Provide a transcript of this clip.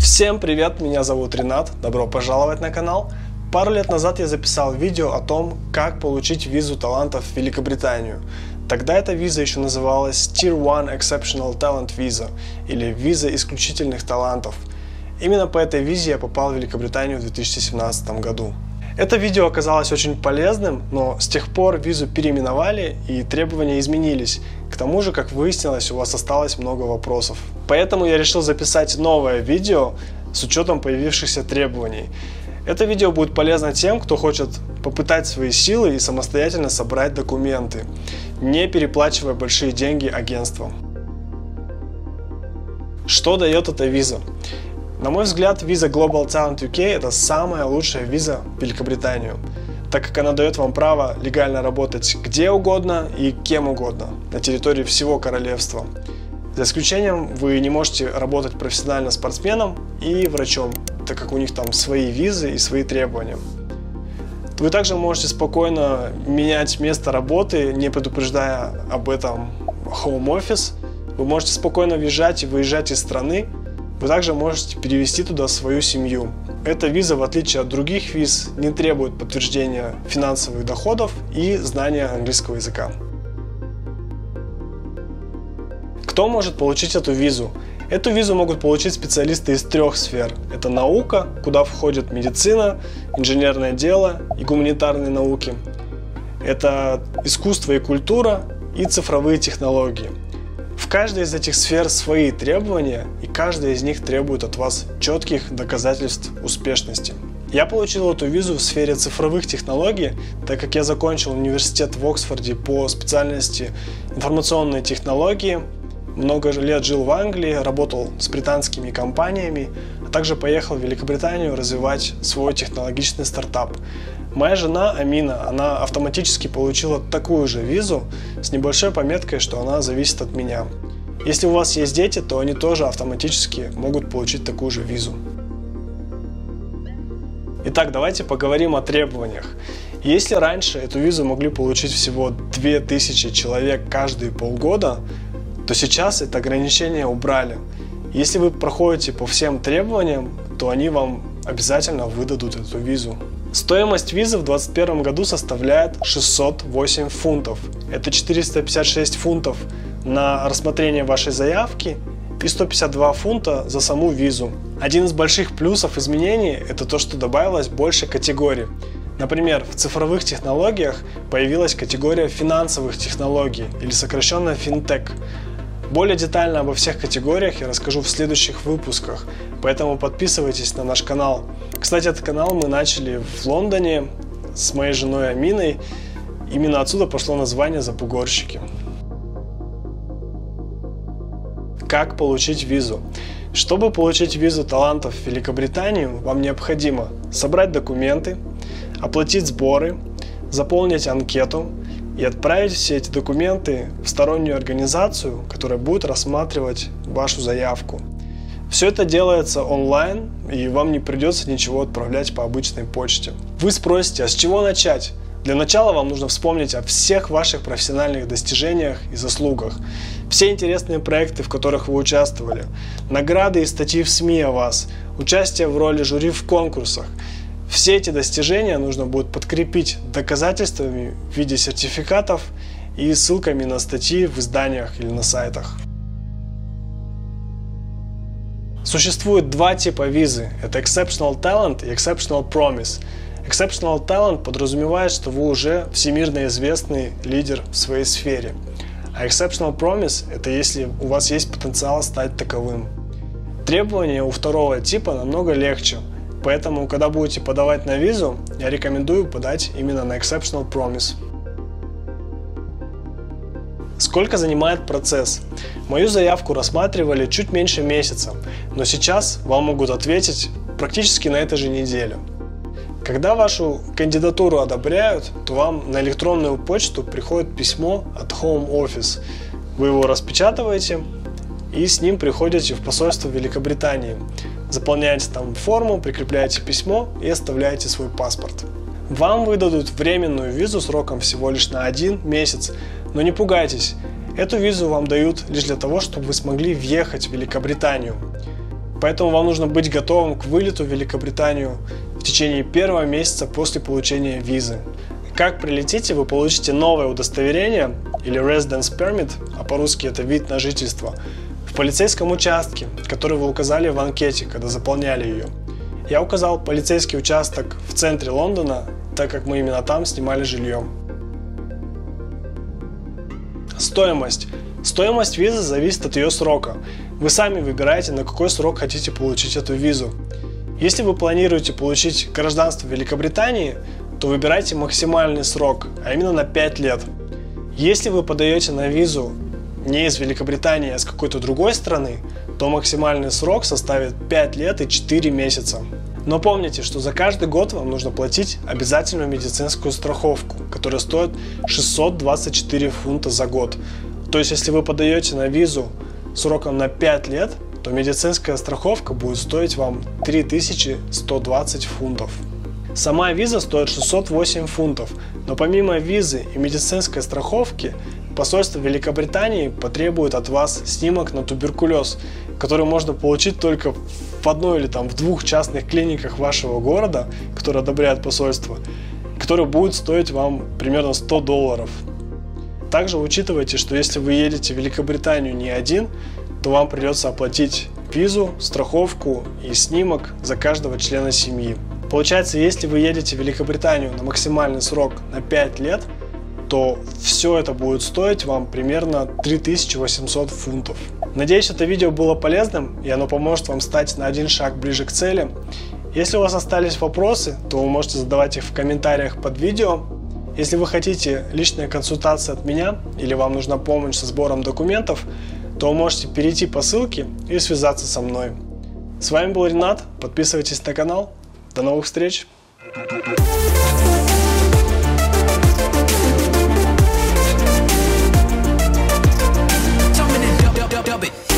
Всем привет, меня зовут Ренат, добро пожаловать на канал. Пару лет назад я записал видео о том, как получить визу талантов в Великобританию. Тогда эта виза еще называлась Tier 1 Exceptional Talent Visa, или виза исключительных талантов. Именно по этой визе я попал в Великобританию в 2017 году. Это видео оказалось очень полезным, но с тех пор визу переименовали и требования изменились. К тому же, как выяснилось, у вас осталось много вопросов. Поэтому я решил записать новое видео с учетом появившихся требований. Это видео будет полезно тем, кто хочет попытать свои силы и самостоятельно собрать документы, не переплачивая большие деньги агентствам. Что дает эта виза? На мой взгляд, виза Global Talent UK – это самая лучшая виза в Великобританию, так как она дает вам право легально работать где угодно и кем угодно на территории всего королевства. За исключением, вы не можете работать профессионально спортсменом и врачом, так как у них там свои визы и свои требования. Вы также можете спокойно менять место работы, не предупреждая об этом Home Office. Вы можете спокойно въезжать и выезжать из страны. Вы также можете перевести туда свою семью. Эта виза, в отличие от других виз, не требует подтверждения финансовых доходов и знания английского языка. Кто может получить эту визу? Эту визу могут получить специалисты из трех сфер. Это наука, куда входит медицина, инженерное дело и гуманитарные науки. Это искусство и культура и цифровые технологии. В каждой из этих сфер свои требования, и каждая из них требует от вас четких доказательств успешности. Я получил эту визу в сфере цифровых технологий, так как я закончил университет в Оксфорде по специальности информационные технологии, много лет жил в Англии, работал с британскими компаниями, а также поехал в Великобританию развивать свой технологичный стартап. Моя жена Амина, она автоматически получила такую же визу с небольшой пометкой, что она зависит от меня. Если у вас есть дети, то они тоже автоматически могут получить такую же визу. Итак, давайте поговорим о требованиях. Если раньше эту визу могли получить всего 2000 человек каждые полгода, то сейчас это ограничение убрали. Если вы проходите по всем требованиям, то они вам обязательно выдадут эту визу. Стоимость визы в 2021 году составляет 608 фунтов. Это 456 фунтов на рассмотрение вашей заявки и 152 фунта за саму визу. Один из больших плюсов изменений – это то, что добавилось больше категорий. Например, в цифровых технологиях появилась категория финансовых технологий, или сокращенно финтех. Более детально обо всех категориях я расскажу в следующих выпусках, поэтому подписывайтесь на наш канал. Кстати, этот канал мы начали в Лондоне с моей женой Аминой. Именно отсюда пошло название «Запугорщики». Как получить визу? Чтобы получить визу талантов в Великобританию, вам необходимо собрать документы, оплатить сборы, заполнить анкету и отправить все эти документы в стороннюю организацию, которая будет рассматривать вашу заявку. Все это делается онлайн, и вам не придется ничего отправлять по обычной почте. Вы спросите, а с чего начать? Для начала вам нужно вспомнить о всех ваших профессиональных достижениях и заслугах, все интересные проекты, в которых вы участвовали, награды и статьи в СМИ о вас, участие в роли жюри в конкурсах. Все эти достижения нужно будет подкрепить доказательствами в виде сертификатов и ссылками на статьи в изданиях или на сайтах. Существует два типа визы. Это Exceptional Talent и Exceptional Promise. Exceptional Talent подразумевает, что вы уже всемирно известный лидер в своей сфере. А Exceptional Promise – это если у вас есть потенциал стать таковым. Требования у второго типа намного легче. Поэтому, когда будете подавать на визу, я рекомендую подать именно на Exceptional Promise. Сколько занимает процесс? Мою заявку рассматривали чуть меньше месяца, но сейчас вам могут ответить практически на этой же неделе. Когда вашу кандидатуру одобряют, то вам на электронную почту приходит письмо от Home Office. Вы его распечатываете и с ним приходите в посольство Великобритании. Заполняете там форму, прикрепляете письмо и оставляете свой паспорт. Вам выдадут временную визу сроком всего лишь на 1 месяц, но не пугайтесь, эту визу вам дают лишь для того, чтобы вы смогли въехать в Великобританию. Поэтому вам нужно быть готовым к вылету в Великобританию в течение первого месяца после получения визы. Как прилетите, вы получите новое удостоверение или Residence Permit, а по-русски это вид на жительство, в полицейском участке, который вы указали в анкете, когда заполняли ее. Я указал полицейский участок в центре Лондона, так как мы именно там снимали жилье. Стоимость. Стоимость визы зависит от ее срока. Вы сами выбираете, на какой срок хотите получить эту визу. Если вы планируете получить гражданство Великобритании, то выбирайте максимальный срок, а именно на 5 лет. Если вы подаете на визу не из Великобритании, а с какой-то другой страны, то максимальный срок составит 5 лет и 4 месяца. Но помните, что за каждый год вам нужно платить обязательную медицинскую страховку, которая стоит 624 фунта за год. То есть, если вы подаете на визу сроком на 5 лет, то медицинская страховка будет стоить вам 3120 фунтов. Сама виза стоит 608 фунтов, но помимо визы и медицинской страховки, посольство Великобритании потребует от вас снимок на туберкулез, который можно получить только в одной или в двух частных клиниках вашего города, которые одобряет посольство, который будет стоить вам примерно $100. Также учитывайте, что если вы едете в Великобританию не один, то вам придется оплатить визу, страховку и снимок за каждого члена семьи. Получается, если вы едете в Великобританию на максимальный срок на 5 лет, то все это будет стоить вам примерно 3800 фунтов. Надеюсь, это видео было полезным и оно поможет вам стать на один шаг ближе к цели. Если у вас остались вопросы, то вы можете задавать их в комментариях под видео. Если вы хотите личная консультация от меня или вам нужна помощь со сбором документов, то вы можете перейти по ссылке и связаться со мной. С вами был Ренат, подписывайтесь на канал. До новых встреч! Dub it.